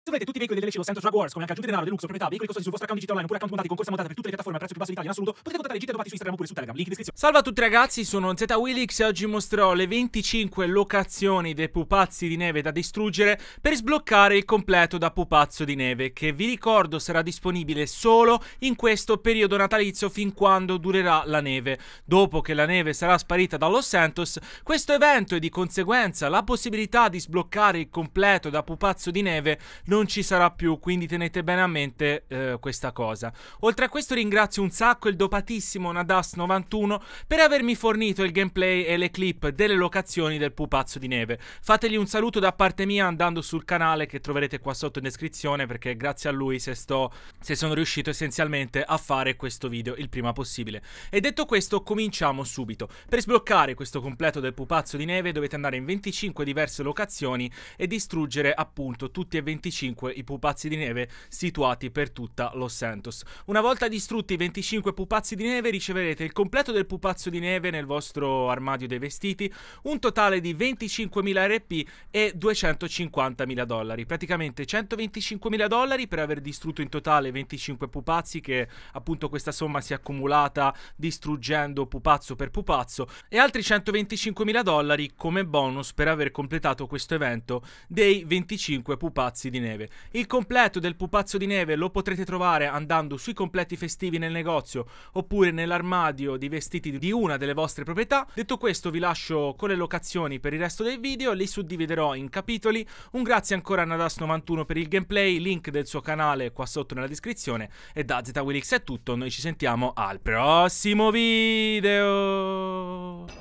Troverete tutti i veicoli delle Santos Jaguars, come anche aggiunte denaro, deluxe, proprietà, veicoli costosi sul vostro account digitale online, oppure account moddati con corsa moddata per tutte le piattaforme a prezzo più basso d'Italia in assoluto. Potete contattare GITA Dopati su Instagram oppure su Telegram, link in descrizione. Salve a tutti ragazzi, sono ZWillix e oggi mostrerò le 25 locazioni dei pupazzi di neve da distruggere per sbloccare il completo da pupazzo di neve, che vi ricordo sarà disponibile solo in questo periodo natalizio fin quando durerà la neve. Dopo che la neve sarà sparita da Los Santos, questo evento e di conseguenza la possibilità di sbloccare il completo da pupazzo di neve non ci sarà più, quindi tenete bene a mente questa cosa. Oltre a questo ringrazio un sacco il dopatissimo Nadas91 per avermi fornito il gameplay e le clip delle locazioni del pupazzo di neve. Fategli un saluto da parte mia andando sul canale che troverete qua sotto in descrizione, perché grazie a lui se sono riuscito essenzialmente a fare questo video il prima possibile. E detto questo cominciamo subito. Per sbloccare questo completo del pupazzo di neve dovete andare in 25 diverse locazioni e distruggere appunto tutti e 25 i pupazzi di neve situati per tutta Los Santos. Una volta distrutti i 25 pupazzi di neve riceverete il completo del pupazzo di neve nel vostro armadio dei vestiti, un totale di 25.000 RP e 250.000 dollari, praticamente 125.000 dollari per aver distrutto in totale 25 pupazzi, che appunto questa somma si è accumulata distruggendo pupazzo per pupazzo, e altri 125.000 dollari come bonus per aver completato questo evento dei 25 pupazzi di neve. Il completo del pupazzo di neve lo potrete trovare andando sui completi festivi nel negozio oppure nell'armadio di vestiti di una delle vostre proprietà. Detto questo vi lascio con le locazioni per il resto del video, li suddividerò in capitoli. Un grazie ancora a Nadas91 per il gameplay, link del suo canale qua sotto nella descrizione, e da ZWillix è tutto, noi ci sentiamo al prossimo video.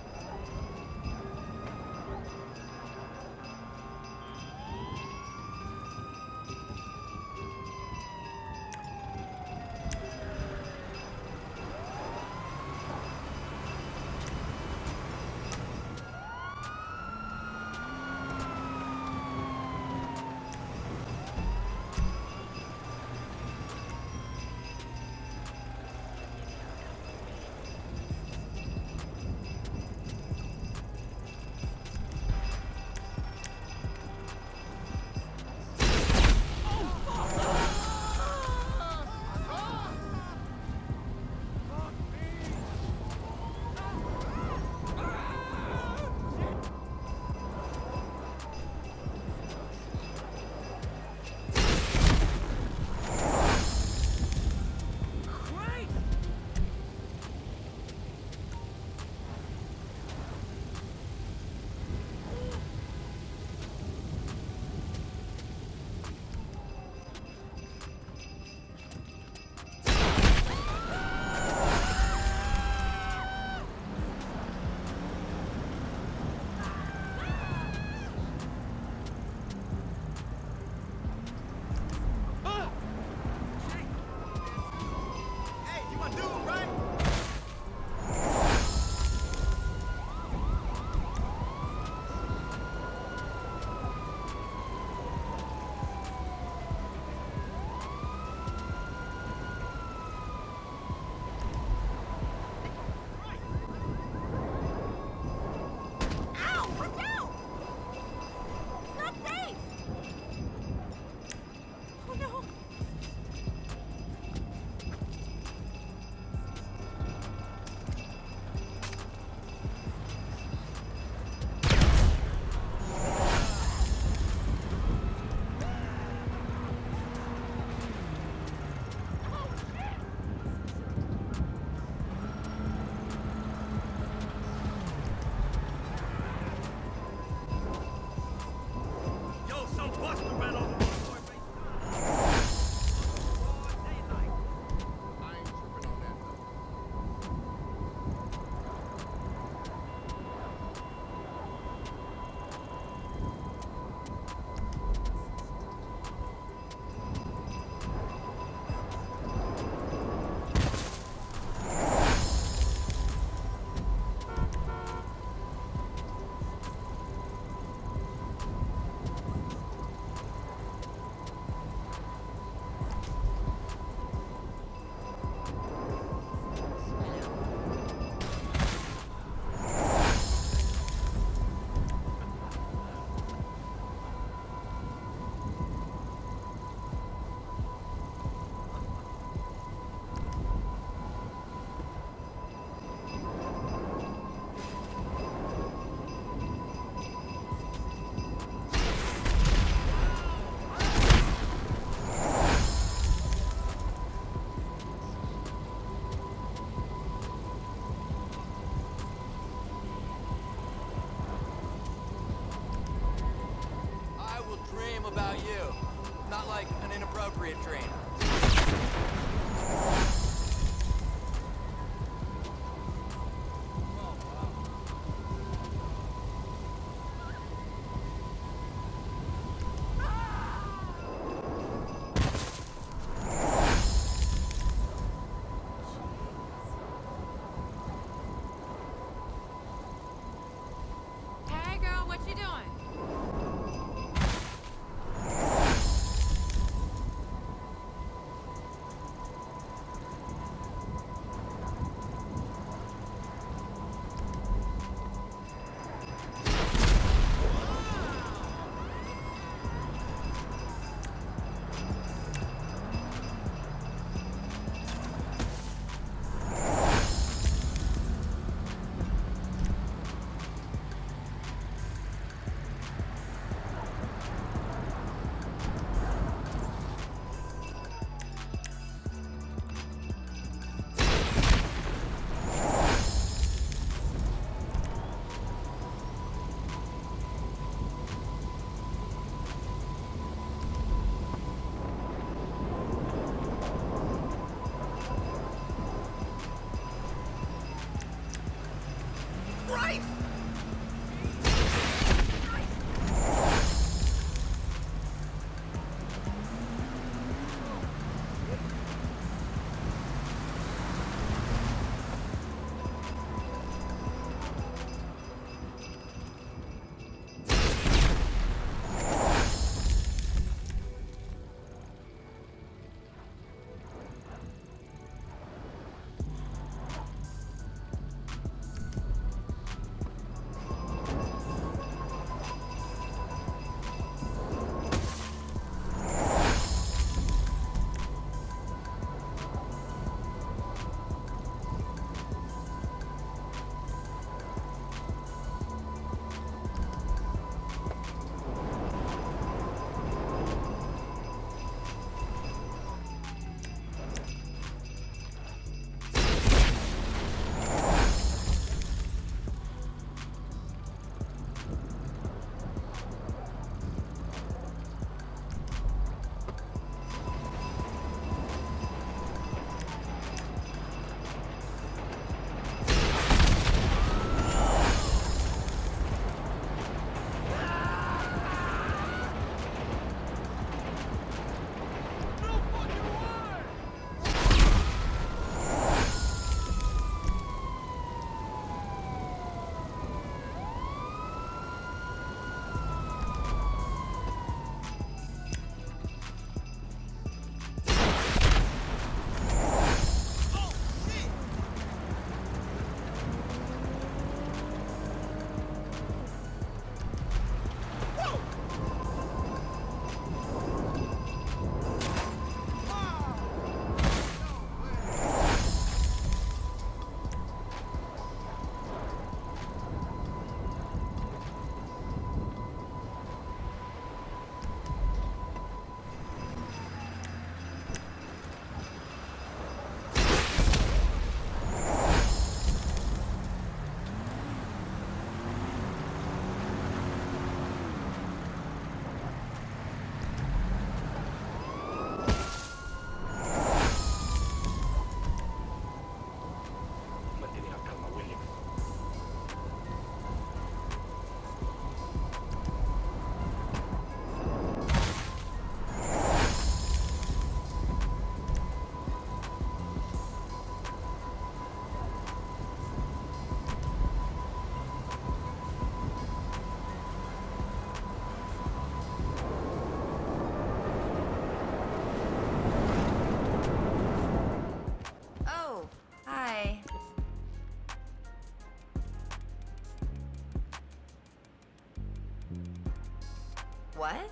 What?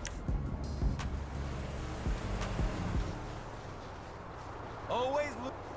Always look.